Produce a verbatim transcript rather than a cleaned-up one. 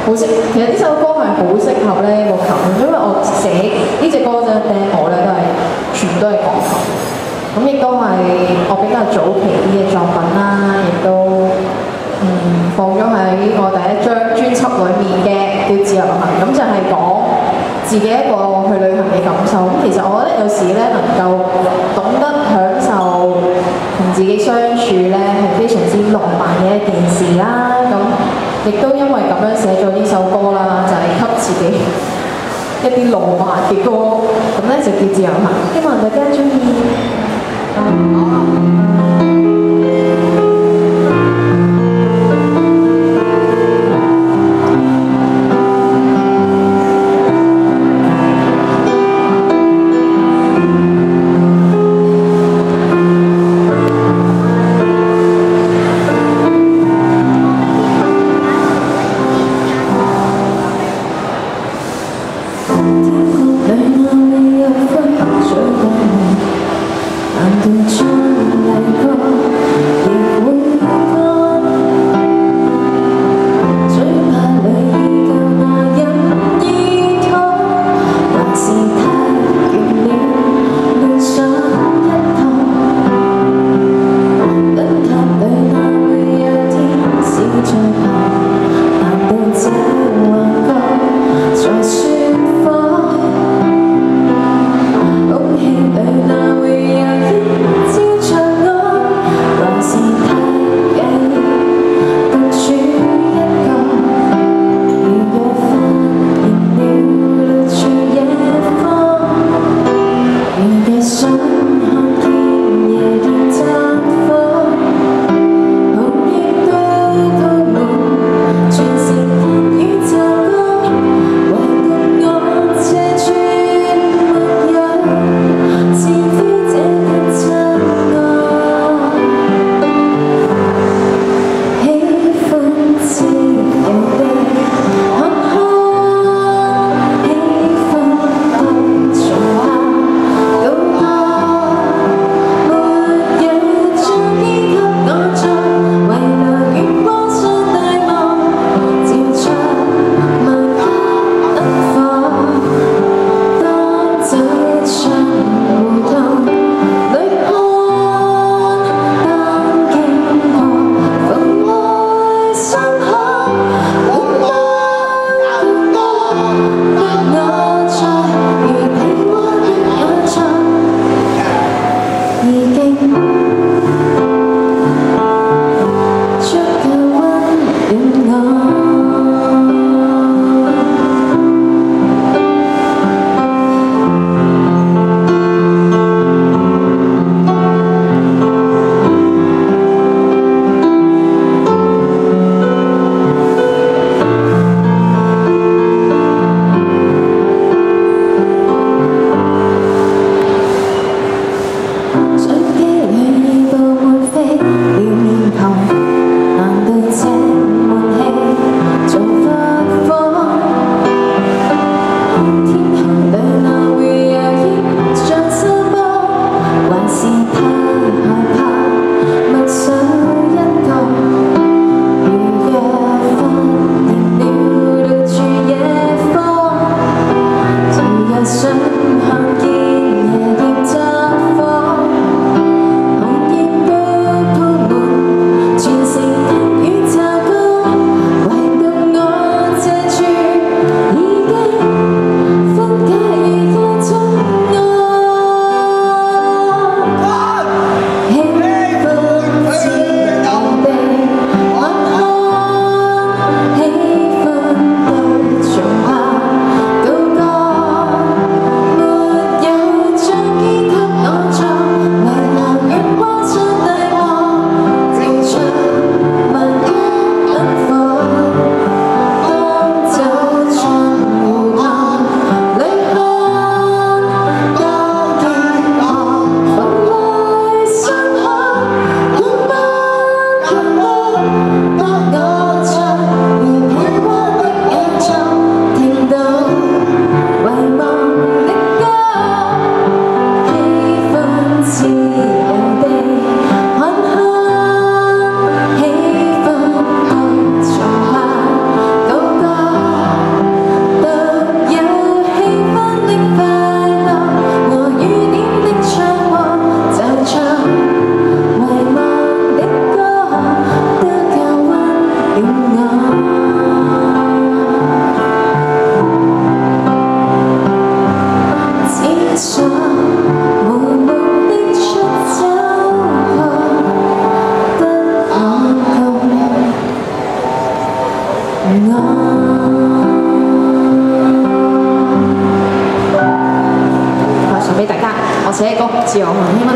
好適，其實呢首歌係好適合咧個琴，因為我寫呢隻歌嘅 demo 咧都係全部都係鋼琴，咁亦都係我比較早期啲嘅作品啦，亦都嗯放咗喺我第一張專輯裏面嘅叫《自由行》，咁就係講自己一個去旅行嘅感受。咁其實我覺得有時咧能夠懂得享受同自己相處咧係非常之浪漫嘅一件事啦。咁亦都因為咁樣寫咗呢首歌啦，就係、是、給自己一啲浪漫嘅歌，咁咧就叫《自由行》，希望大家中意。嗯難道將你送俾大家，我寫嘅歌《自我夢》，希望